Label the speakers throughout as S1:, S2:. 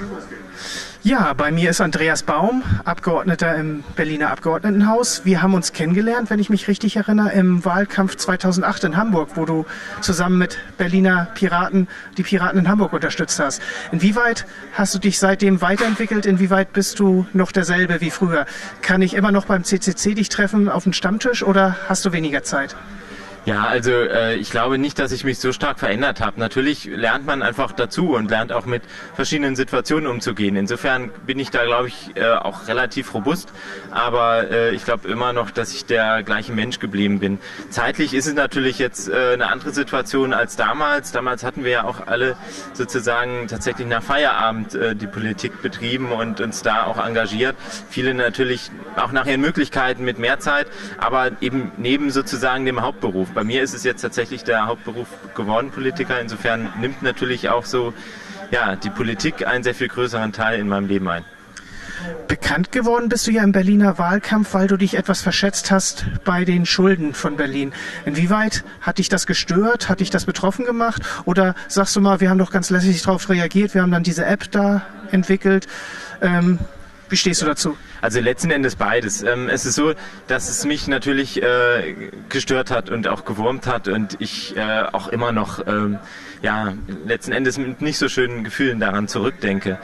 S1: Ja, bei mir ist Andreas Baum, Abgeordneter im Berliner Abgeordnetenhaus. Wir haben uns kennengelernt, wenn ich mich richtig erinnere, im Wahlkampf 2008 in Hamburg, wo du zusammen mit Berliner Piraten die Piraten in Hamburg unterstützt hast. Inwieweit hast du dich seitdem weiterentwickelt? Inwieweit bist du noch derselbe wie früher? Kann ich immer noch beim CCC dich treffen auf dem Stammtisch oder hast du weniger Zeit?
S2: Ja, also ich glaube nicht, dass ich mich so stark verändert habe. Natürlich lernt man einfach dazu und lernt auch mit verschiedenen Situationen umzugehen. Insofern bin ich da, glaube ich, auch relativ robust. Aber ich glaube immer noch, dass ich der gleiche Mensch geblieben bin. Zeitlich ist es natürlich jetzt eine andere Situation als damals. Damals hatten wir ja auch alle sozusagen tatsächlich nach Feierabend die Politik betrieben und uns da auch engagiert. Viele natürlich auch nach ihren Möglichkeiten mit mehr Zeit, aber eben neben sozusagen dem Hauptberuf. Bei mir ist es jetzt tatsächlich der Hauptberuf geworden, Politiker. Insofern nimmt natürlich auch so die Politik einen sehr viel größeren Teil in meinem Leben ein.
S1: Bekannt geworden bist du ja im Berliner Wahlkampf, weil du dich etwas verschätzt hast bei den Schulden von Berlin. Inwieweit hat dich das gestört? Hat dich das betroffen gemacht? Oder sagst du mal, wir haben doch ganz lässig darauf reagiert, wir haben dann diese App da entwickelt. Wie stehst du dazu?
S2: Also letzten Endes beides. Es ist so, dass es mich natürlich gestört hat und auch gewurmt hat und ich auch immer noch letzten Endes mit nicht so schönen Gefühlen daran zurückdenke.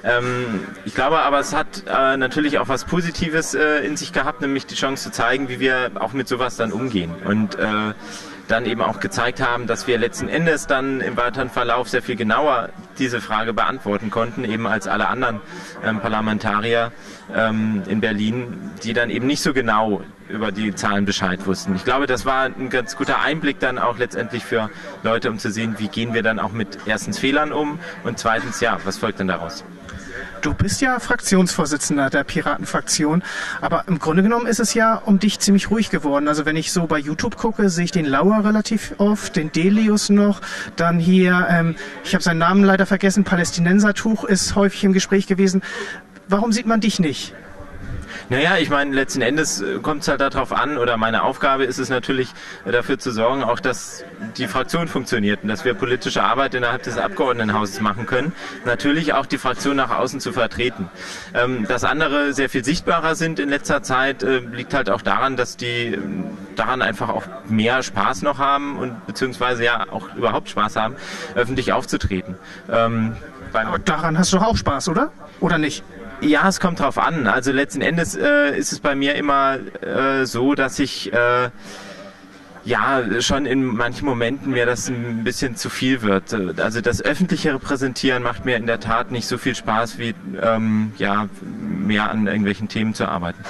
S2: Ich glaube aber, es hat natürlich auch was Positives in sich gehabt, nämlich die Chance zu zeigen, wie wir auch mit sowas dann umgehen. Und dann eben auch gezeigt haben, dass wir letzten Endes dann im weiteren Verlauf sehr viel genauer diese Frage beantworten konnten, eben als alle anderen Parlamentarier in Berlin, die dann eben nicht so genau über die Zahlen Bescheid wussten. Ich glaube, das war ein ganz guter Einblick dann auch letztendlich für Leute, um zu sehen, wie gehen wir dann auch mit erstens Fehlern um und zweitens, was folgt denn daraus?
S1: Du bist ja Fraktionsvorsitzender der Piratenfraktion, aber im Grunde genommen ist es ja um dich ziemlich ruhig geworden. Also wenn ich so bei YouTube gucke, sehe ich den Lauer relativ oft, den Delius noch, dann hier, ich habe seinen Namen leider vergessen, Palästinensertuch ist häufig im Gespräch gewesen. Warum sieht man dich nicht?
S2: Naja, ich meine, letzten Endes kommt es halt darauf an, oder meine Aufgabe ist es natürlich, dafür zu sorgen, auch dass die Fraktion funktioniert und dass wir politische Arbeit innerhalb des Abgeordnetenhauses machen können. Natürlich auch die Fraktion nach außen zu vertreten. Dass andere sehr viel sichtbarer sind in letzter Zeit, liegt halt auch daran, dass die daran einfach auch mehr Spaß noch haben und beziehungsweise auch überhaupt Spaß haben, öffentlich aufzutreten.
S1: Aber daran hast du doch auch Spaß, oder? Oder nicht?
S2: Ja, es kommt drauf an. Also letzten Endes ist es bei mir immer so, dass ich schon in manchen Momenten mir das ein bisschen zu viel wird. Also das öffentliche Repräsentieren macht mir in der Tat nicht so viel Spaß, wie mehr an irgendwelchen Themen zu arbeiten.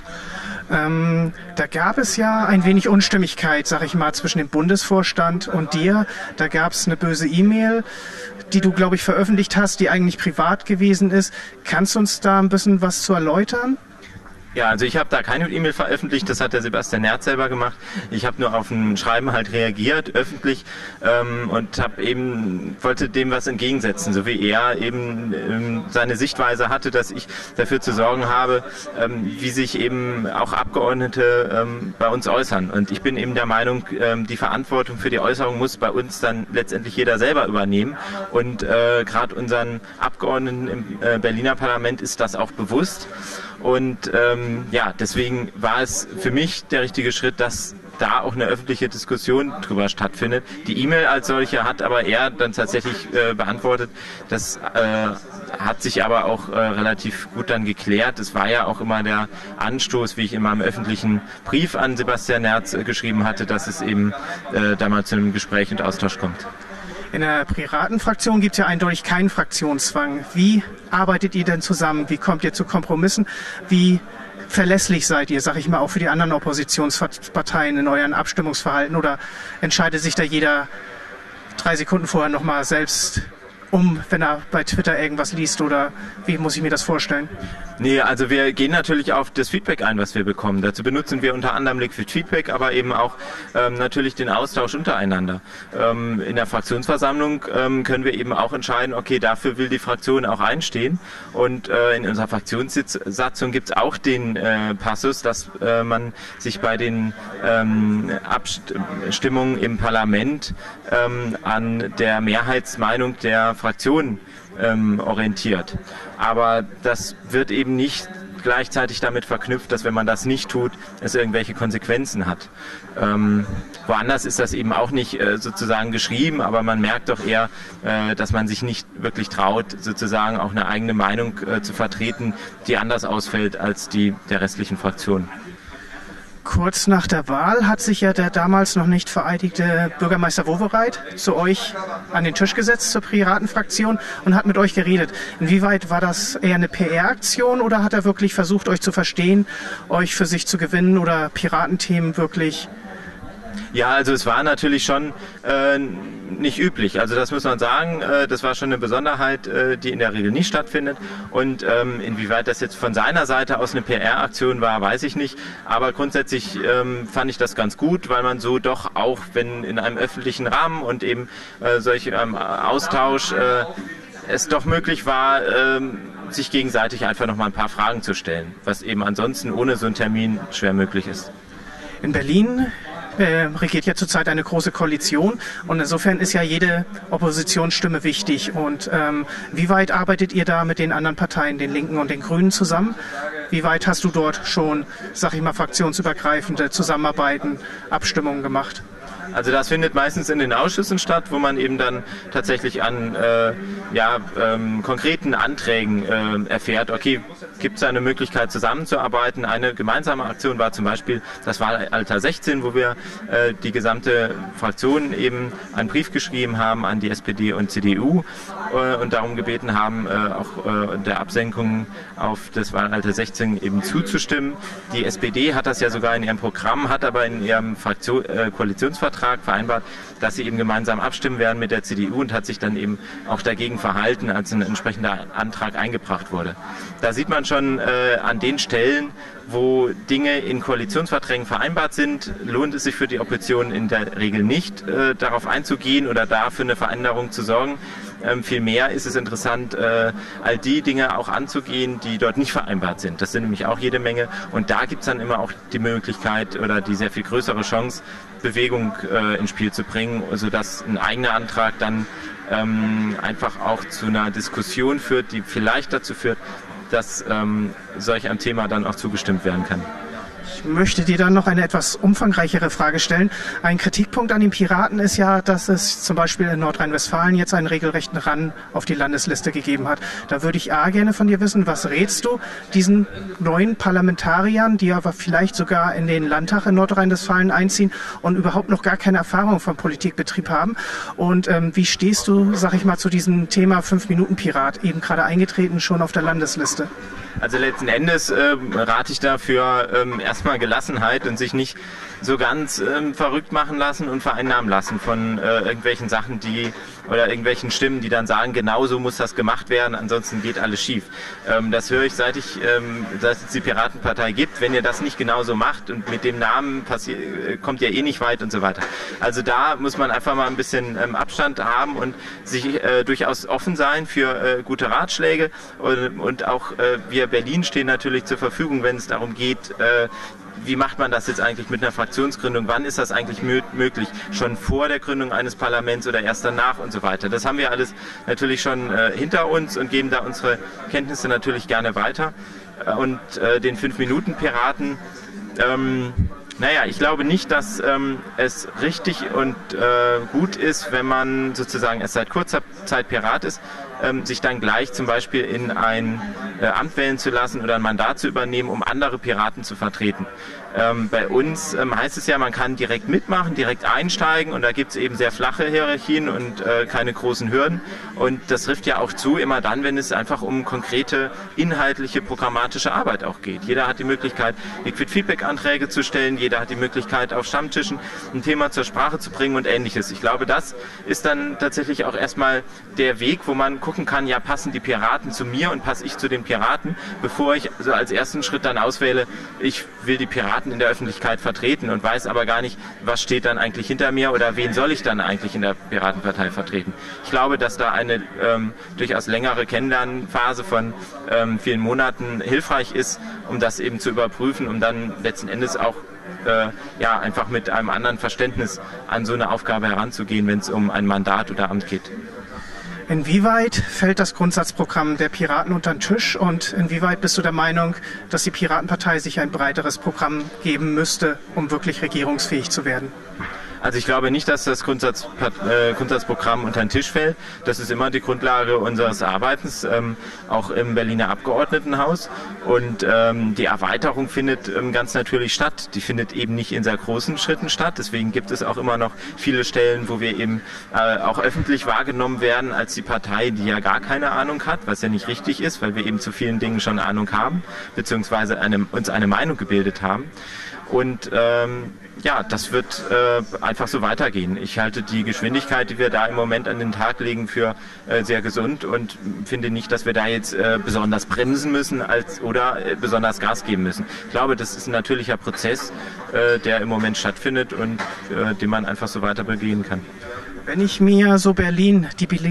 S1: Da gab es ja ein wenig Unstimmigkeit, sag ich mal, zwischen dem Bundesvorstand und dir. Da gab es eine böse E-Mail, die du, glaube ich, veröffentlicht hast, die eigentlich privat gewesen ist. Kannst du uns da ein bisschen was zu erläutern?
S2: Ja, also ich habe da keine E-Mail veröffentlicht, das hat der Sebastian Nerz selber gemacht. Ich habe nur auf ein Schreiben halt reagiert, öffentlich, und wollte dem was entgegensetzen, so wie er eben seine Sichtweise hatte, dass ich dafür zu sorgen habe, wie sich eben auch Abgeordnete bei uns äußern. Und ich bin eben der Meinung, die Verantwortung für die Äußerung muss bei uns dann letztendlich jeder selber übernehmen. Und gerade unseren Abgeordneten im Berliner Parlament ist das auch bewusst. Und deswegen war es für mich der richtige Schritt, dass da auch eine öffentliche Diskussion drüber stattfindet. Die E-Mail als solche hat aber er dann tatsächlich beantwortet. Das hat sich aber auch relativ gut dann geklärt. Es war ja auch immer der Anstoß, wie ich in meinem öffentlichen Brief an Sebastian Nerz geschrieben hatte, dass es eben da mal zu einem Gespräch und Austausch kommt.
S1: In der Piratenfraktion gibt es ja eindeutig keinen Fraktionszwang. Wie arbeitet ihr denn zusammen? Wie kommt ihr zu Kompromissen? Wie verlässlich seid ihr, sag ich mal, auch für die anderen Oppositionsparteien in euren Abstimmungsverhalten? Oder entscheidet sich da jeder 3 Sekunden vorher nochmal selbst wenn er bei Twitter irgendwas liest? Oder wie muss ich mir das vorstellen?
S2: Nee, also wir gehen natürlich auf das Feedback ein, was wir bekommen. Dazu benutzen wir unter anderem Liquid Feedback, aber eben auch natürlich den Austausch untereinander. In der Fraktionsversammlung können wir eben auch entscheiden, okay, dafür will die Fraktion auch einstehen. Und in unserer Fraktionssatzung gibt es auch den Passus, dass man sich bei den Abstimmungen im Parlament an der Mehrheitsmeinung der Fraktionen orientiert. Aber das wird eben nicht gleichzeitig damit verknüpft, dass wenn man das nicht tut, es irgendwelche Konsequenzen hat. Woanders ist das eben auch nicht sozusagen geschrieben, aber man merkt doch eher, dass man sich nicht wirklich traut, sozusagen auch eine eigene Meinung zu vertreten, die anders ausfällt als die der restlichen Fraktionen.
S1: Kurz nach der Wahl hat sich ja der damals noch nicht vereidigte Bürgermeister Wowereit zu euch an den Tisch gesetzt, zur Piratenfraktion, und hat mit euch geredet. Inwieweit war das eher eine PR-Aktion oder hat er wirklich versucht, euch zu verstehen, euch für sich zu gewinnen oder Piratenthemen wirklich?
S2: Ja, also es war natürlich schon nicht üblich. Also das muss man sagen, das war schon eine Besonderheit, die in der Regel nicht stattfindet. Und inwieweit das jetzt von seiner Seite aus eine PR-Aktion war, weiß ich nicht. Aber grundsätzlich fand ich das ganz gut, weil man so doch auch, wenn in einem öffentlichen Rahmen und eben solch Austausch es doch möglich war, sich gegenseitig einfach noch mal ein paar Fragen zu stellen, was eben ansonsten ohne so einen Termin schwer möglich ist.
S1: In Berlin regiert ja zurzeit eine große Koalition und insofern ist ja jede Oppositionsstimme wichtig. Und wie weit arbeitet ihr da mit den anderen Parteien, den Linken und den Grünen zusammen? Wie weit hast du dort schon, sag ich mal, fraktionsübergreifende Zusammenarbeiten, Abstimmungen gemacht?
S2: Also das findet meistens in den Ausschüssen statt, wo man eben dann tatsächlich an konkreten Anträgen erfährt, okay, gibt es eine Möglichkeit zusammenzuarbeiten. Eine gemeinsame Aktion war zum Beispiel das Wahlalter 16, wo wir die gesamte Fraktion eben einen Brief geschrieben haben an die SPD und CDU und darum gebeten haben, auch der Absenkung auf das Wahlalter 16 eben zuzustimmen. Die SPD hat das ja sogar in ihrem Programm, hat aber in ihrem Koalitionsvertrag vereinbart, dass sie eben gemeinsam abstimmen werden mit der CDU und hat sich dann eben auch dagegen verhalten, als ein entsprechender Antrag eingebracht wurde. Da sieht man schon an den Stellen, wo Dinge in Koalitionsverträgen vereinbart sind, lohnt es sich für die Opposition in der Regel nicht, darauf einzugehen oder da für eine Veränderung zu sorgen. Vielmehr ist es interessant, all die Dinge auch anzugehen, die dort nicht vereinbart sind. Das sind nämlich auch jede Menge. Und da gibt es dann immer auch die Möglichkeit oder die sehr viel größere Chance, Bewegung ins Spiel zu bringen, sodass ein eigener Antrag dann einfach auch zu einer Diskussion führt, die vielleicht dazu führt, dass solch einem Thema dann auch zugestimmt werden kann.
S1: Ich möchte dir dann noch eine etwas umfangreichere Frage stellen. Ein Kritikpunkt an den Piraten ist ja, dass es zum Beispiel in Nordrhein-Westfalen jetzt einen regelrechten Run auf die Landesliste gegeben hat. Da würde ich gerne von dir wissen, was rätst du diesen neuen Parlamentariern, die aber vielleicht sogar in den Landtag in Nordrhein-Westfalen einziehen und überhaupt noch gar keine Erfahrung vom Politikbetrieb haben? Und wie stehst du, sag ich mal, zu diesem Thema 5-Minuten-Pirat, eben gerade eingetreten, schon auf der Landesliste?
S2: Also letzten Endes rate ich dafür erstmal Gelassenheit und sich nicht so ganz verrückt machen lassen und vereinnahmen lassen von irgendwelchen Sachen, oder irgendwelchen Stimmen, die dann sagen, genau so muss das gemacht werden, ansonsten geht alles schief. Das höre ich, seit es die Piratenpartei gibt. Wenn ihr das nicht genauso macht und mit dem Namen kommt ihr eh nicht weit und so weiter. Also da muss man einfach mal ein bisschen Abstand haben und sich durchaus offen sein für gute Ratschläge und auch wir Berlin stehen natürlich zur Verfügung, wenn es darum geht, wie macht man das jetzt eigentlich mit einer Fraktionsgründung? Wann ist das eigentlich möglich? Schon vor der Gründung eines Parlaments oder erst danach und so weiter. Das haben wir alles natürlich schon hinter uns und geben da unsere Kenntnisse natürlich gerne weiter. Und den 5-Minuten-Piraten, ich glaube nicht, dass es richtig und gut ist, wenn man sozusagen erst seit kurzer Zeit Pirat ist, sich dann gleich zum Beispiel in ein Amt wählen zu lassen oder ein Mandat zu übernehmen, um andere Piraten zu vertreten. Bei uns heißt es ja, man kann direkt mitmachen, direkt einsteigen und da gibt es eben sehr flache Hierarchien und keine großen Hürden. Und das trifft ja auch zu, immer dann, wenn es einfach um konkrete, inhaltliche, programmatische Arbeit auch geht. Jeder hat die Möglichkeit, Liquid-Feedback-Anträge zu stellen, jeder hat die Möglichkeit, auf Stammtischen ein Thema zur Sprache zu bringen und Ähnliches. Ich glaube, das ist dann tatsächlich auch erstmal der Weg, wo man gucken kann, ja, passen die Piraten zu mir und passe ich zu den Piraten, bevor ich so als ersten Schritt dann auswähle, ich will die Piraten in der Öffentlichkeit vertreten und weiß aber gar nicht, was steht dann eigentlich hinter mir oder wen soll ich dann eigentlich in der Piratenpartei vertreten. Ich glaube, dass da eine durchaus längere Kennenlernphase von vielen Monaten hilfreich ist, um das eben zu überprüfen, um dann letzten Endes auch einfach mit einem anderen Verständnis an so eine Aufgabe heranzugehen, wenn es um ein Mandat oder Amt geht.
S1: Inwieweit fällt das Grundsatzprogramm der Piraten unter den Tisch und inwieweit bist du der Meinung, dass die Piratenpartei sich ein breiteres Programm geben müsste, um wirklich regierungsfähig zu werden?
S2: Also ich glaube nicht, dass das Grundsatzprogramm unter den Tisch fällt. Das ist immer die Grundlage unseres Arbeitens, auch im Berliner Abgeordnetenhaus. Und die Erweiterung findet ganz natürlich statt. Die findet eben nicht in sehr großen Schritten statt. Deswegen gibt es auch immer noch viele Stellen, wo wir eben auch öffentlich wahrgenommen werden als die Partei, die ja gar keine Ahnung hat, was ja nicht richtig ist, weil wir eben zu vielen Dingen schon Ahnung haben, beziehungsweise uns eine Meinung gebildet haben. Und ja, das wird einfach so weitergehen. Ich halte die Geschwindigkeit, die wir da im Moment an den Tag legen, für sehr gesund und finde nicht, dass wir da jetzt besonders bremsen müssen oder besonders Gas geben müssen. Ich glaube, das ist ein natürlicher Prozess, der im Moment stattfindet und den man einfach so weiter begehen kann.
S1: Wenn ich mir so den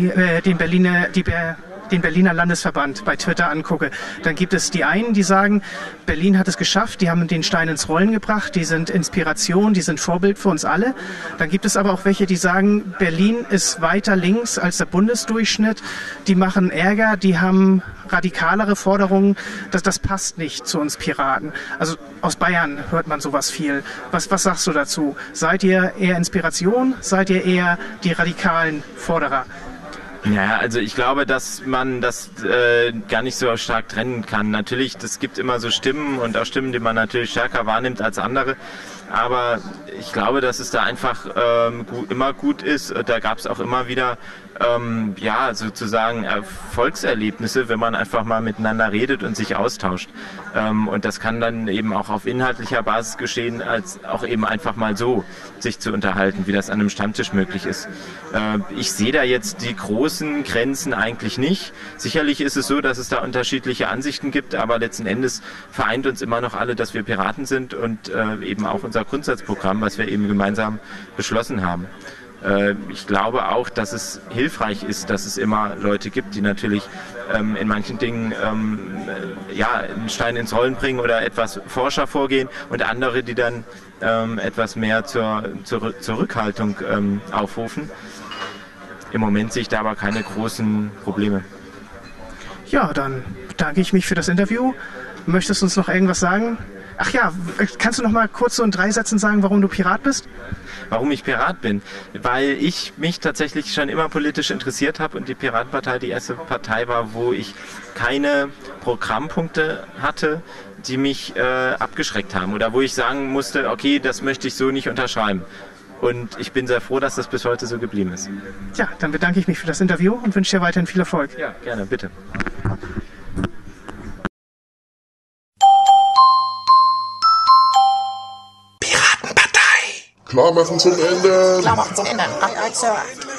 S1: Berliner Landesverband bei Twitter angucke, dann gibt es die einen, die sagen, Berlin hat es geschafft, die haben den Stein ins Rollen gebracht, die sind Inspiration, die sind Vorbild für uns alle. Dann gibt es aber auch welche, die sagen, Berlin ist weiter links als der Bundesdurchschnitt, die machen Ärger, die haben radikalere Forderungen, das passt nicht zu uns Piraten. Also aus Bayern hört man sowas viel. Was sagst du dazu? Seid ihr eher Inspiration? Seid ihr eher die radikalen Forderer?
S2: Ja, also ich glaube, dass man das gar nicht so stark trennen kann. Natürlich, es gibt immer so Stimmen und auch Stimmen, die man natürlich stärker wahrnimmt als andere. Aber ich glaube, dass es da einfach immer gut ist. Da gab es auch immer wieder ja, sozusagen Erfolgserlebnisse, wenn man einfach mal miteinander redet und sich austauscht. Und das kann dann eben auch auf inhaltlicher Basis geschehen, als auch eben einfach mal so sich zu unterhalten, wie das an einem Stammtisch möglich ist. Ich sehe da jetzt die großen Grenzen eigentlich nicht. Sicherlich ist es so, dass es da unterschiedliche Ansichten gibt, aber letzten Endes vereint uns immer noch alle, dass wir Piraten sind und eben auch unser Grundsatzprogramm, was wir eben gemeinsam beschlossen haben. Ich glaube auch, dass es hilfreich ist, dass es immer Leute gibt, die natürlich in manchen Dingen ja, einen Stein ins Rollen bringen oder etwas forscher vorgehen und andere, die dann etwas mehr zur Zurückhaltung aufrufen. Im Moment sehe ich da aber keine großen Probleme.
S1: Ja, dann bedanke ich mich für das Interview. Möchtest du uns noch irgendwas sagen? Ach ja, kannst du noch mal kurz so in 3 Sätzen sagen, warum du Pirat bist?
S2: Warum ich Pirat bin? Weil ich mich tatsächlich schon immer politisch interessiert habe und die Piratenpartei die erste Partei war, wo ich keine Programmpunkte hatte, die mich abgeschreckt haben oder wo ich sagen musste, okay, das möchte ich so nicht unterschreiben. Und ich bin sehr froh, dass das bis heute so geblieben ist.
S1: Ja, dann bedanke ich mich für das Interview und wünsche dir weiterhin viel Erfolg.
S2: Ja, gerne, bitte.
S3: Klar machen zum Ende.
S4: Klar machen zum Ende. Sir.